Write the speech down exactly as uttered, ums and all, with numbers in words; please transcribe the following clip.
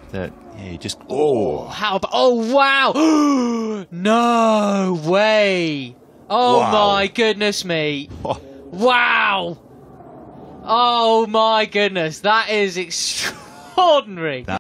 that yeah, you just oh How about? Oh wow! No way! Oh Wow. my goodness me! Wow! Oh my goodness, that is extraordinary. That